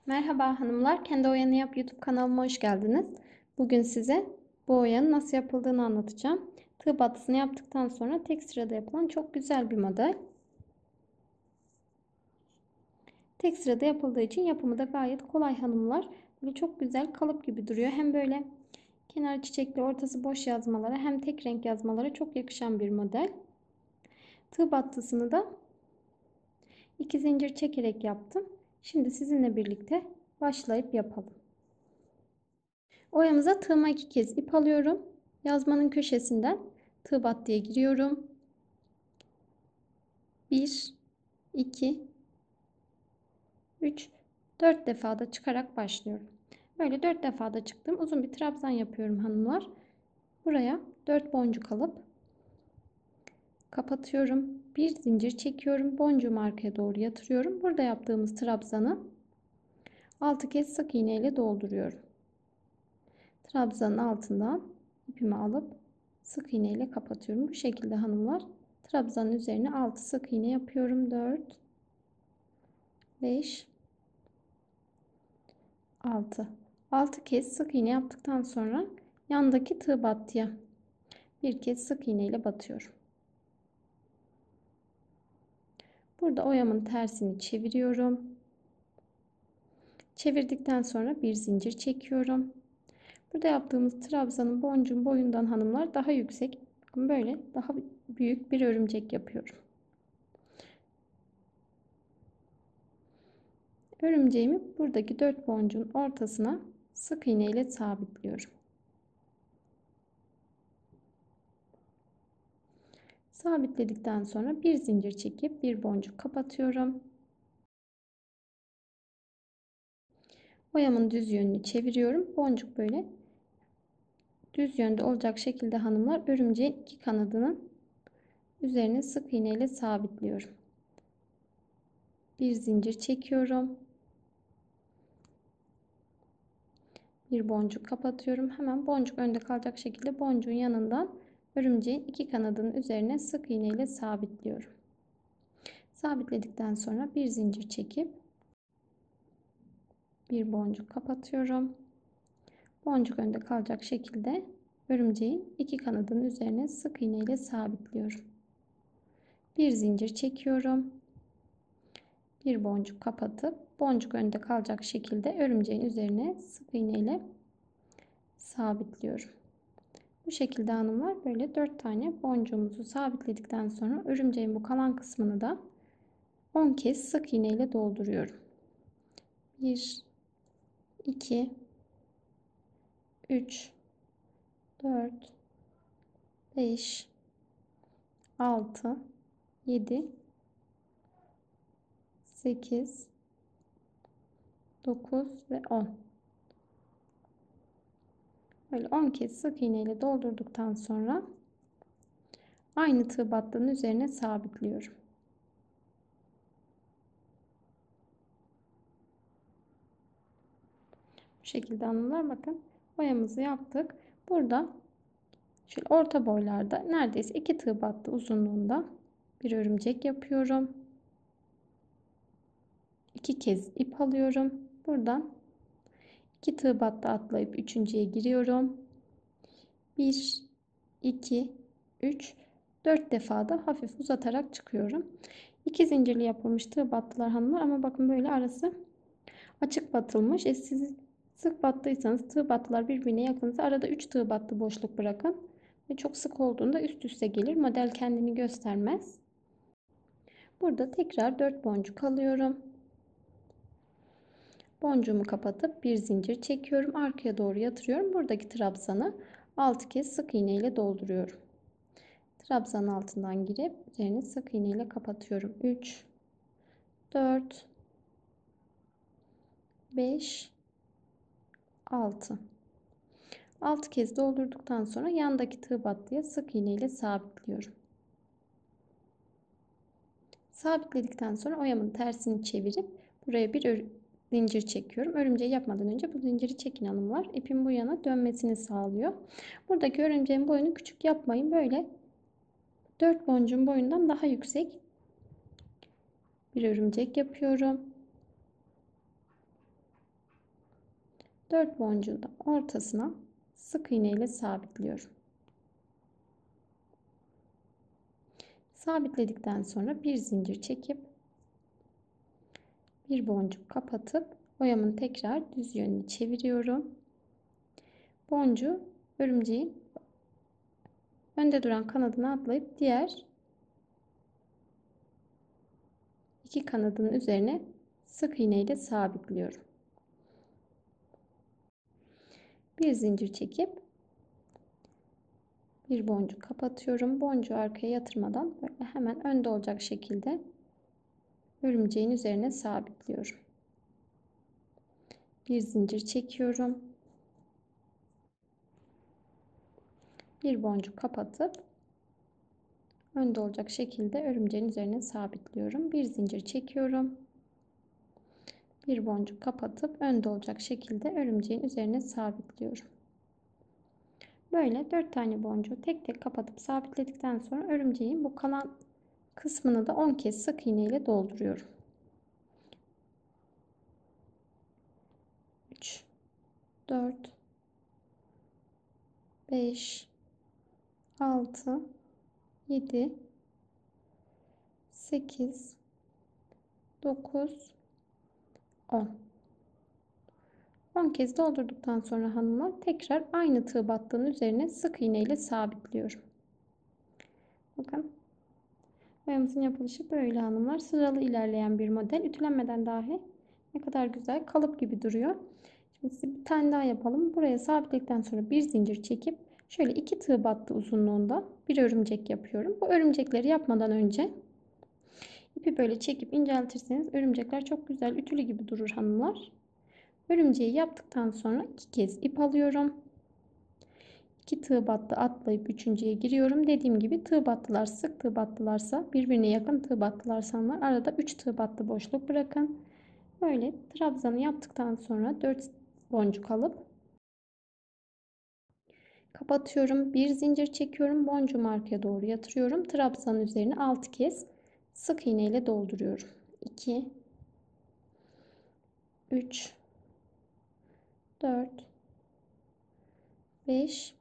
Merhaba hanımlar, Kendi Oyanı Yap YouTube kanalıma hoş geldiniz. Bugün size bu oyanın nasıl yapıldığını anlatacağım. Tığ battısını yaptıktan sonra tek sırada yapılan çok güzel bir model. Tek sırada yapıldığı için yapımı da gayet kolay hanımlar. Böyle çok güzel kalıp gibi duruyor. Hem böyle kenar çiçekli ortası boş yazmalara hem tek renk yazmalara çok yakışan bir model. Tığ battısını da 2 zincir çekerek yaptım. Şimdi sizinle birlikte başlayıp yapalım. Oyamıza tığıma 2 kez ip alıyorum. Yazmanın köşesinden tığ battıya giriyorum. 1, 2, 3, 4 defa da çıkarak başlıyorum. Böyle 4 defa da çıktım. Uzun bir trabzan yapıyorum hanımlar. Buraya 4 boncuk alıp kapatıyorum. Bir zincir çekiyorum. Boncuğumu arkaya doğru yatırıyorum. Burada yaptığımız trabzanı 6 kez sık iğne ile dolduruyorum. Trabzanın altından ipimi alıp sık iğne ile kapatıyorum. Bu şekilde hanımlar trabzanın üzerine 6 sık iğne yapıyorum. 4, 5, 6. 6 kez sık iğne yaptıktan sonra yandaki tığ battıya bir kez sık iğne ile batıyorum. Burada oyamın tersini çeviriyorum. Çevirdikten sonra bir zincir çekiyorum. Burada yaptığımız trabzanın boncuğun boyundan hanımlar daha yüksek. Bakın böyle daha büyük bir örümcek yapıyorum. Örümceğimi buradaki 4 boncuğun ortasına sık iğne ile sabitliyorum. Sabitledikten sonra bir zincir çekip bir boncuk kapatıyorum. Oyamın düz yönünü çeviriyorum. Boncuk böyle düz yönde olacak şekilde hanımlar örümceğin iki kanadının üzerine sık iğne ile sabitliyorum. Bir zincir çekiyorum. Bir boncuk kapatıyorum. Hemen boncuk önde kalacak şekilde boncuğun yanından örümceğin iki kanadının üzerine sık iğne ile sabitliyorum. Sabitledikten sonra bir zincir çekip bir boncuk kapatıyorum. Boncuk önde kalacak şekilde örümceğin iki kanadının üzerine sık iğne ile sabitliyorum. Bir zincir çekiyorum. Bir boncuk kapatıp boncuk önde kalacak şekilde örümceğin üzerine sık iğne ile sabitliyorum. Bu şekilde hanımlar böyle 4 tane boncuğumuzu sabitledikten sonra örümceğin bu kalan kısmını da 10 kez sık iğne ile dolduruyorum. 1, 2, 3, 4, 5, 6, 7, 8, 9 ve 10. Böyle 10 kez sık iğne ile doldurduktan sonra aynı tığ battığının üzerine sabitliyorum. Bu şekilde hanımlar bakın boyamızı yaptık. Burada şöyle orta boylarda neredeyse 2 tığ battı uzunluğunda bir örümcek yapıyorum. 2 kez ip alıyorum. Buradan 2 tığ battı atlayıp üçüncüye giriyorum. 1, 2, 3, 4 defa da hafif uzatarak çıkıyorum. 2 zincirli yapılmış tığ battılar hanımlar ama bakın böyle arası açık batılmış. Siz sık battıysanız tığ battılar birbirine yakınsa arada 3 tığ battı boşluk bırakın. Ve çok sık olduğunda üst üste gelir. Model kendini göstermez. Burada tekrar 4 boncuk alıyorum. Boncuğumu kapatıp bir zincir çekiyorum. Arkaya doğru yatırıyorum. Buradaki trabzanı 6 kez sık iğne ile dolduruyorum. Trabzanın altından girip üzerini sık iğne ile kapatıyorum. 3, 4, 5, 6. 6 kez doldurduktan sonra yandaki tığ battıya sık iğne ile sabitliyorum. Sabitledikten sonra oyamın tersini çevirip buraya bir zincir çekiyorum. Örümceği yapmadan önce bu zinciri çekin hanımlar. İpin bu yana dönmesini sağlıyor. Buradaki örümceğin boyunu küçük yapmayın. Böyle 4 boncuğun boyundan daha yüksek bir örümcek yapıyorum. 4 boncuğu da ortasına sık iğne ile sabitliyorum. Sabitledikten sonra bir zincir çekip bir boncuk kapatıp oyamın tekrar düz yönünü çeviriyorum. Boncuğu örümceğin önde duran kanadına atlayıp diğer iki kanadının üzerine sık iğne ile sabitliyorum. Bir zincir çekip bir boncuk kapatıyorum. Boncuğu arkaya yatırmadan böyle hemen önde olacak şekilde örümceğin üzerine sabitliyorum. Bir zincir çekiyorum. Bir boncuk kapatıp önde olacak şekilde örümceğin üzerine sabitliyorum. Bir zincir çekiyorum. Bir boncuk kapatıp önde olacak şekilde örümceğin üzerine sabitliyorum. Böyle 4 tane boncuğu tek tek kapatıp sabitledikten sonra örümceğin bu kalan kısmını da 10 kez sık iğne ile dolduruyorum. 3 4 5 6 7 8 9 10 10 kez doldurduktan sonra hanımlar tekrar aynı tığ battığının üzerine sık iğne ile sabitliyorum. Bakın boyamızın yapılışı böyle hanımlar. Sıralı ilerleyen bir model. Ütülenmeden dahi ne kadar güzel kalıp gibi duruyor. Şimdi size bir tane daha yapalım. Buraya sabitledikten sonra bir zincir çekip şöyle 2 tığ battı uzunluğunda bir örümcek yapıyorum. Bu örümcekleri yapmadan önce ipi böyle çekip inceltirseniz örümcekler çok güzel ütülü gibi durur hanımlar. Örümceği yaptıktan sonra 2 kez ip alıyorum. 2 tığ battı atlayıp üçüncüye giriyorum. Dediğim gibi tığ battılar sık tığ battılarsa birbirine yakın tığ battılarsa var. Arada 3 tığ battı boşluk bırakın. Böyle trabzanı yaptıktan sonra 4 boncuk alıp kapatıyorum. Bir zincir çekiyorum. Boncuğumu arkaya doğru yatırıyorum. Trabzanın üzerine 6 kez sık iğne ile dolduruyorum. 2 3 4 5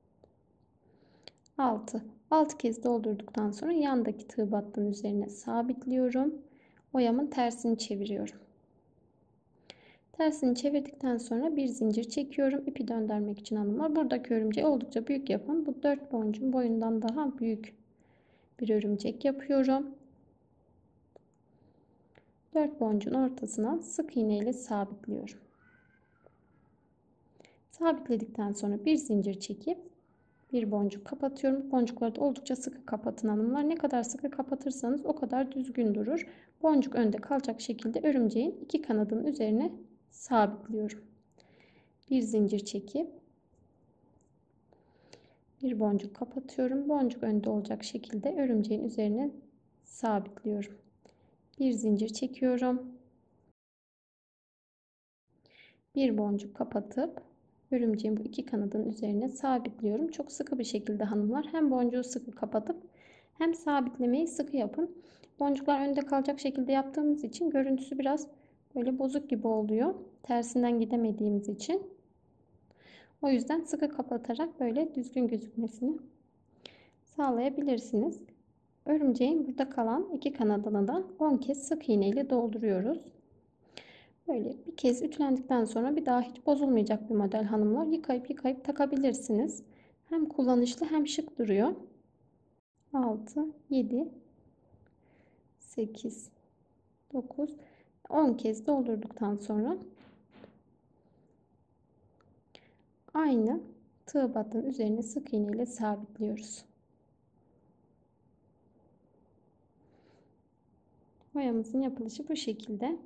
6 kez doldurduktan sonra yandaki tığ battığın üzerine sabitliyorum. Oyamın tersini çeviriyorum. Tersini çevirdikten sonra bir zincir çekiyorum. İpi döndürmek için hanımlar. Buradaki örümceği oldukça büyük yapın. Bu 4 boncuğun boyundan daha büyük bir örümcek yapıyorum. 4 boncuğun ortasına sık iğne ile sabitliyorum. Sabitledikten sonra bir zincir çekip bir boncuk kapatıyorum. Boncukları da oldukça sıkı kapatın hanımlar. Ne kadar sıkı kapatırsanız o kadar düzgün durur. Boncuk önde kalacak şekilde örümceğin iki kanadının üzerine sabitliyorum. Bir zincir çekip bir boncuk kapatıyorum. Boncuk önde olacak şekilde örümceğin üzerine sabitliyorum. Bir zincir çekiyorum. Bir boncuk kapatıp örümceğin bu iki kanadının üzerine sabitliyorum. Çok sıkı bir şekilde hanımlar. Hem boncuğu sıkı kapatıp hem sabitlemeyi sıkı yapın. Boncuklar önde kalacak şekilde yaptığımız için görüntüsü biraz böyle bozuk gibi oluyor. Tersinden gidemediğimiz için. O yüzden sıkı kapatarak böyle düzgün gözükmesini sağlayabilirsiniz. Örümceğin burada kalan iki kanadını da 10 kez sık iğne ile dolduruyoruz. Böyle bir kez ütülendikten sonra bir daha hiç bozulmayacak bir model hanımlar. Yıkayıp takabilirsiniz. Hem kullanışlı hem şık duruyor. 6, 7, 8, 9, 10 kez doldurduktan sonra aynı tığ battığın üzerine sık iğne ile sabitliyoruz. Boyamızın yapılışı bu şekilde.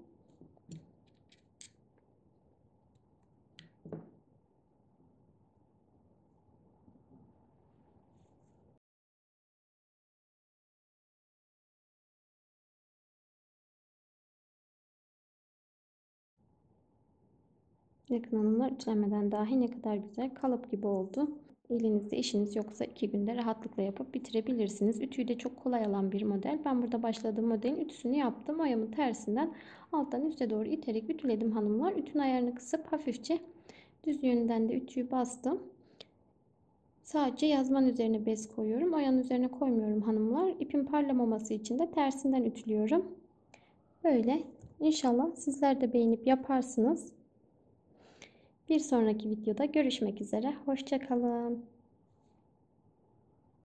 Yakın hanımlar ütülenmeden dahi ne kadar güzel kalıp gibi oldu. Elinizde işiniz yoksa 2 günde rahatlıkla yapıp bitirebilirsiniz. Ütüyü de çok kolay alan bir model. Ben burada başladığım modelin ütüsünü yaptım. Oyamın tersinden alttan üste doğru iterek ütüledim hanımlar. Ütünün ayarını kısıp hafifçe Düz yönünden de ütüyü bastım. Sadece yazmanın üzerine bez koyuyorum. Oyanın üzerine koymuyorum hanımlar. İpin parlamaması için de tersinden ütülüyorum. Böyle. İnşallah sizler de beğenip yaparsınız. Bir sonraki videoda görüşmek üzere. Hoşça kalın.